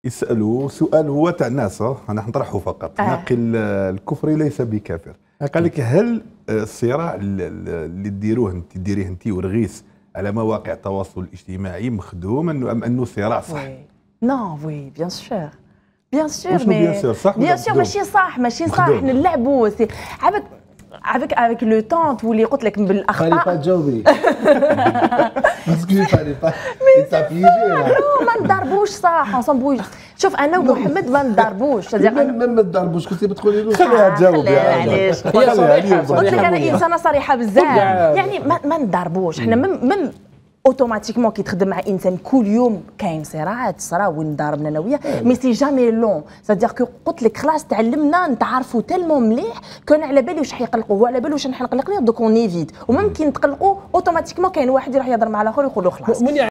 يسالوا سؤال هو تاع الناس، انا نطرحه فقط. ناقل الكفري ليس بكافر. قال لك هل الصراع اللي ديريه انت ورغيس على مواقع التواصل الاجتماعي مخدوم ام انه صراع صح؟ نو وي بيان سور بيان سور بيان سور صح بيان سور ماشي صح نلعبوا avec le temps تولي قلت لك بالاخطاء. فالي با تجاوبي باسكو فالي با ما نضربوش صح نصبوش. شوف انا ومحمد ما نضربوش ما تضربوش كنتي بتقولي له خليها تجاوب. علاش قلت لك انا انسانه صريحه بزاف يعني ما نضربوش. حنا من اوتوماتيكمون كي تخدم مع انسان كل يوم كاين صراعات صرا وين ضاربنا انا وياه مي سي جامي لون سادير كو قلت لك خلاص تعلمنا نتعرفوا تالمون مليح كان على بالي واش حيقلقوا هو على بالو واش نحن نقلق ليه دوك اون ايفيت وممكن تقلقوا اوتوماتيكمون كاين واحد يروح يهضر مع الاخر ويقول له خلاص.